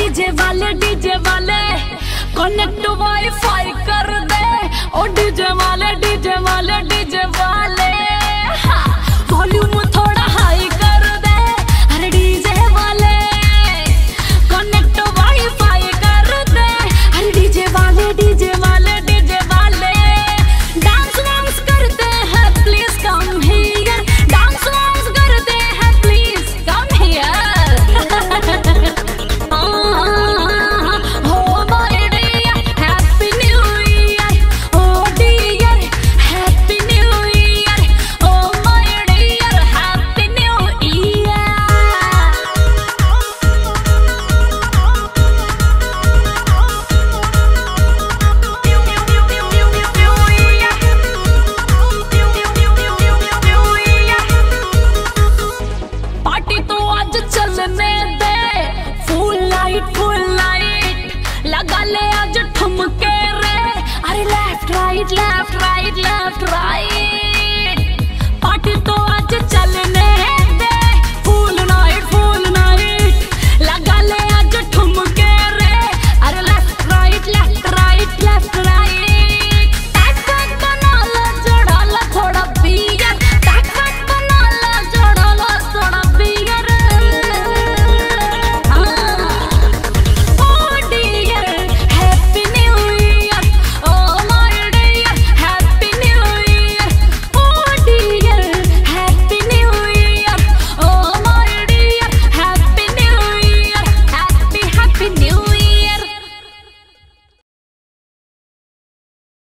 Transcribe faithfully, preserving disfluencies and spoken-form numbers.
DJ वाले DJ वाले connect wifi कर दे। ओ डीजे वाले डीजे वाले डीजे वाले वॉल्यूम थोड़ा हाई कर दे। अरे डीजे वाले कनेक्ट वाईफाई कर दे। अरे डीजे वाले डीजे वाले डीजे वाले डांस वांस करते हैं प्लीज कम हियर। डांस वांस करते हैं please come here. Oh my dear happy new year. Oh dear happy new year. Oh my dear happy new year. Party तो आज चलने दे फुल लाइट फुल लाइट लगा ले आज ठुमके रे। अरे left right left right left right